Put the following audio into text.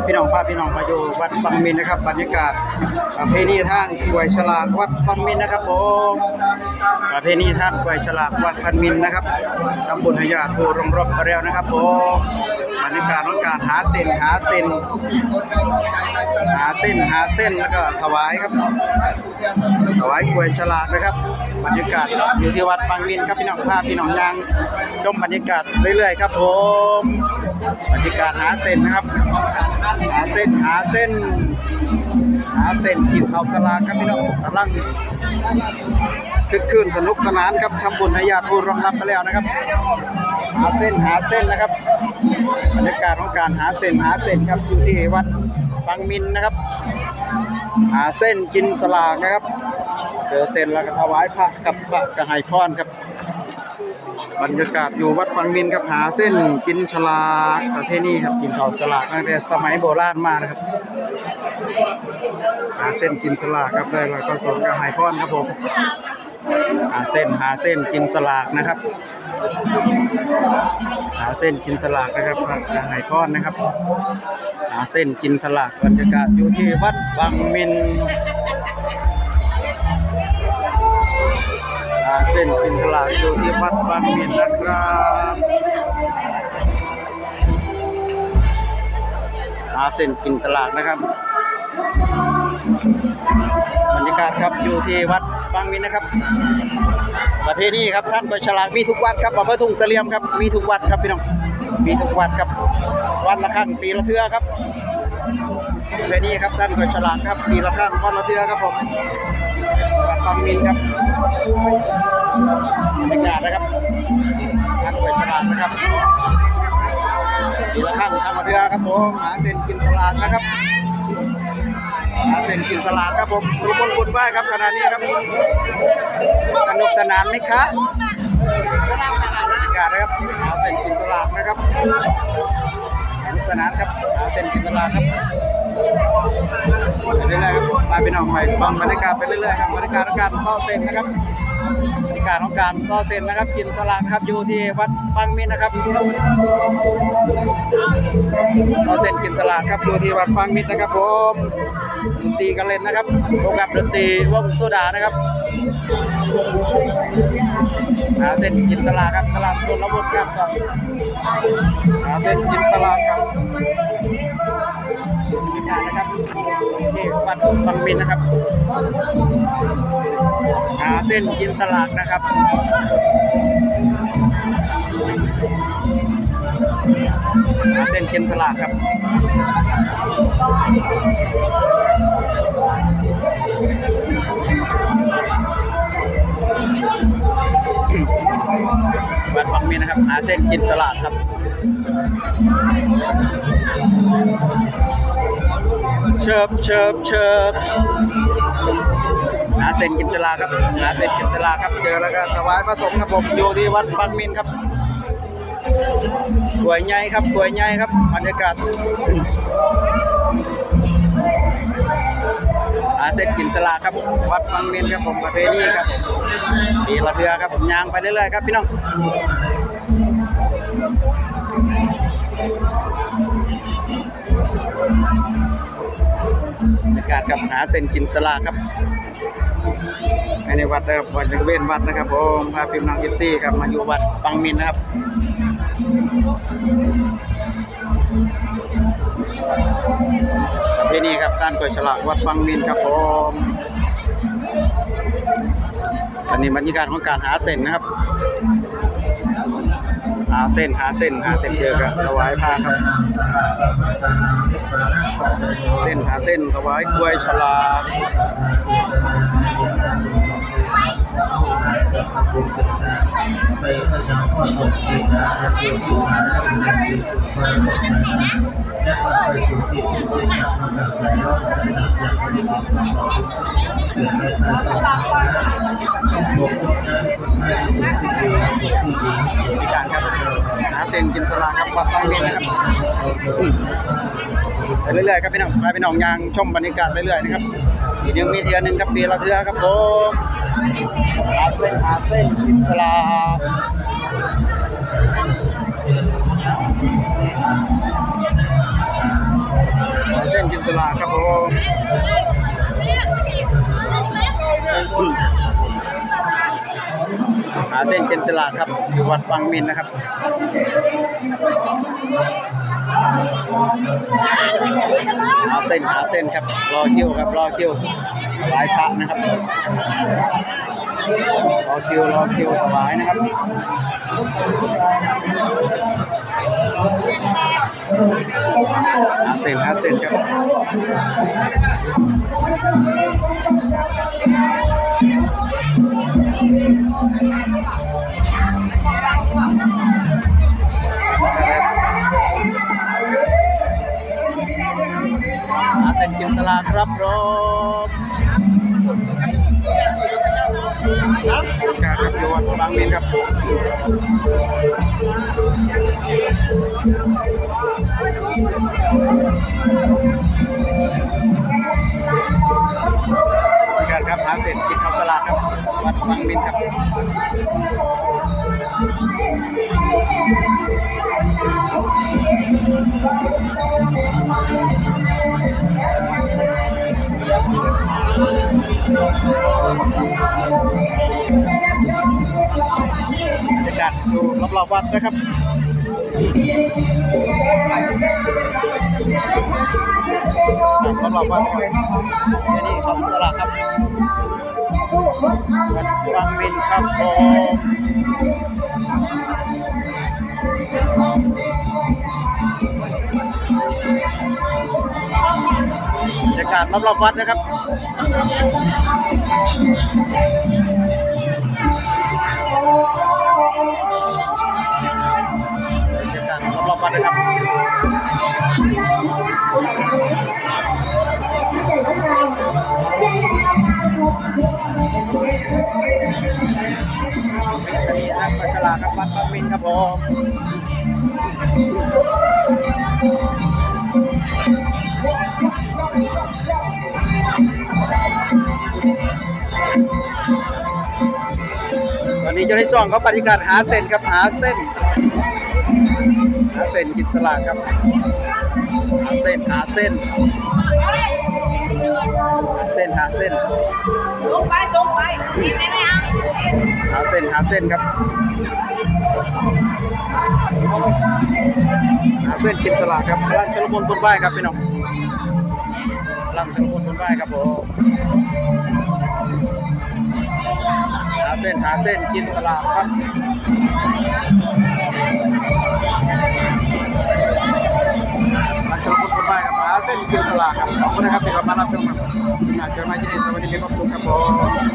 พี่น้องพาพี่น้องมาอยู่วัดบางมินนะครับบรรยากาศประเพณีทางกล้วยฉลากวัดบางมินนะครับผมประเพณีทางกล้วยฉลากวัดบางมินนะครับตำบลหยาดภูรงรบกระเรียวนะครับผมบรรยากาศของการหาเส้นแล้วก็ถวายครับถวายกล้วยฉลากนะครับบรรยากาศอยู่ที่วัดบางมินครับพี่น้องพาพี่น้องยางชมบรรยากาศเรื่อยๆครับผมบรรยากาศหาเส้นนะครับหาเส้นกินข้าวสลากครับพี่น้องกำลังคึกคืนสนุกสนานครับทำบุญให้ญาติผู้ร่วมรับไปแล้วนะครับหาเส้นนะครับบรรยากาศของการหาเส้นครับอยู่ที่วัดบางมินนะครับหาเส้นกินสลากนะครับเจอเส้นแล้วก็ถวายพระกับพระกระหายพรครับบรรยากาศอยู่วัดบางมินครับหาเส้นกินฉลากประเทศนี้ครับกินข้าวฉลากตั้งแต่สมัยโบราณมานะครับหาเส้นกินฉลากครับได้แล้วก็สงกระหายพรครับผมหาเส้นกินฉลากนะครับหาเส้นกินฉลากนะครับพระกระหายพรนะครับหาเส้นกินฉลากบรรยากาศอยู่ที่วัดบางมินเส้นกินฉลากอยู่ที่วัดบางมินนะครับเส้นกินฉลากนะครับบรรยากาศครับอยู่ที่วัดบางมินนะครับประเทศนี้ครับท่านกล้วยฉลากมีทุกวัดครับอำเภอทุ่งเสลี่ยมครับมีทุกวัดครับพี่น้องมีทุกวัดครับวันละครั้งปีละเทื่อครับประเทศนี้ครับท่านกล้วยฉลากครับปีละครั้งวันละเทื่อครับผมวัดบางมินครับบรรยากาศนะครับท่านกล้วยฉลากนะครับปีละครั้งทางมาเทื่อครับผมหาเส้นกินฉลากนะครับหาเส้นกินฉลากครับผมทุกคนบุญไหว้ครับขณะนี้ครับสนุกสนานไหมคะบรรยากาศนะครับหาเส้นกินฉลากนะครับสนุกสนานครับหาเส้นกินฉลากครับไปเรื่อยๆครับมาเป็นออกไปฟังบรรยากาศไปเรื่อยๆครับบรรยากาศของการเข้าเส้นนะครับบรรยากาศของการเข้าเส้นนะครับกินฉลากครับอยู่ที่วัดบางมินนะครับเข้าเส้นกินฉลากครับอยู่ที่วัดบางมินนะครับผมดนตรีกันเล่นนะครับพบกับดนตรีวงโซดานะครับหาเส้นกินฉลากครับตลาดต้นละมุดครับหาเส้นกินฉลากครับนะครับที่วัดบางมินนะครับหาเส้นกินสลากนะครับหาเส้นกินสลากครับวัดบางมินนะครับหาเส้นกินสลากครับเชิบหาเส้นกินฉลากครับหาเส้นกินฉลากครับเจอแล้วก็ถวายพระสงฆ์ครับผมอยู่ที่วัดบางมินครับกล้วยใหญ่ครับบรรยากาศหาเส้นกินฉลากครับวัดบางมินครับผมประเพณีครับปีละเทื่อครับผมย่างไปเรื่อยๆครับพี่น้องบรรยากาศกับหาเส้นกินสลากครับในวัดนะครับวัดบริเวณวัดนะครับผมพาพี่น้องยิปซี่ครับมาอยู่วัดบางมินนะครับที่นี่ครับการกล้วยฉลากวัดบางมินครับผมอันนี้บรรยากาศของการหาเส้นนะครับหาเส้นเจอกับถวายพระครับหาเส้นถวายกล้วยฉลากพิการครับหาเส้นกินสลากครับวัดบางมินนะครับไปเรื่อยๆครับพี่น้องไปพี่น้องยางชมบรรยากาศเรื่อยๆนะครับยังมีเทือนึงครับปีละเทือครับผมหาเส้นกินสลากลากครับผมหาเส้นกินสลากครับอยู่วัดวังมินนะครับหาเส้นครับรอคิวครับรอคิวถวายพระนะครับรอคิวถวายนะครับหาเส้นครับหาเส้นกินสลากครับผมครับอยู่วัดบางมินครับครับหาเส้นกินข้าวสลากครับวัดบางมินครับบรรยากาศอยู่รอบๆวัดนะครับรอบๆวัดนี่ของสลากครับวัดบางมินครับผมบรรยากาศรอบๆวัดนะครับบรรยากาศรอบๆวัดนะครับนี่ทางปัจจลาครับวัดบางมินครับผมวันนี้เจ้าหน้าที่เขาปฏิบัติหาเส้นครับหาเส้นกินสลากครับหาเส้นลงไปหาเส้นครับหาเส้นกินสลากครับพลังชลบุญบุญไหวครับพี่น้องพลังชลบุญบุญไหวครับผมหาเส้นกินสลากครับพลังชลบุญบุญไหวครับหาเส้นกินสลากครับขอบคุณนะครับที่เข้ามารับชมครับเจอกันใหม่ที่นี่สวัสดีครับขอบคุณครับผม